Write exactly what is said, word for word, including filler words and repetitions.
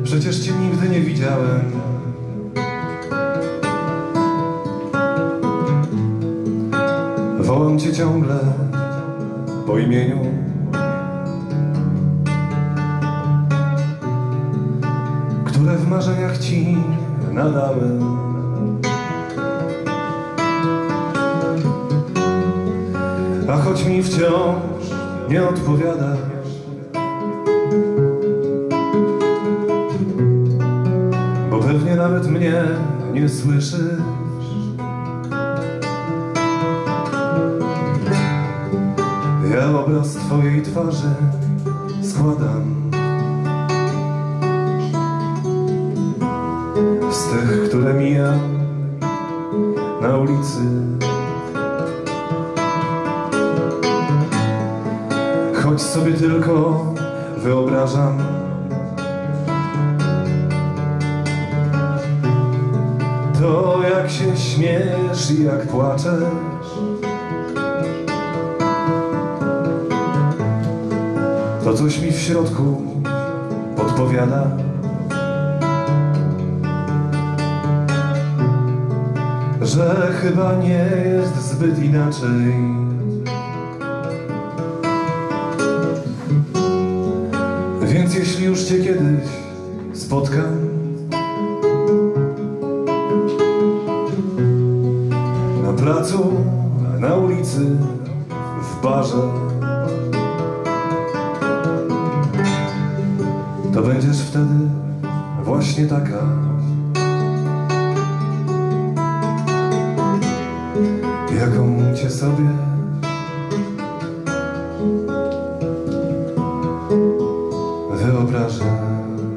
Przecież cię nigdy nie widziałem. Wołam cię ciągle po imieniu. Które w marzeniach ci nadałem. A choć mi wciąż nie odpowiadasz, bo pewnie nawet mnie nie słyszysz, ja obraz twojej twarzy składam z tych, które mijam na ulicy. Choć sobie tylko wyobrażam, to jak się śmiesz i jak płaczesz, to coś mi w środku podpowiada, że chyba nie jest zbyt inaczej. Więc jeśli już cię kiedyś spotkam, na placu, na ulicy, w barze, to będziesz wtedy właśnie taka, jaką cię sobie wyobrażam.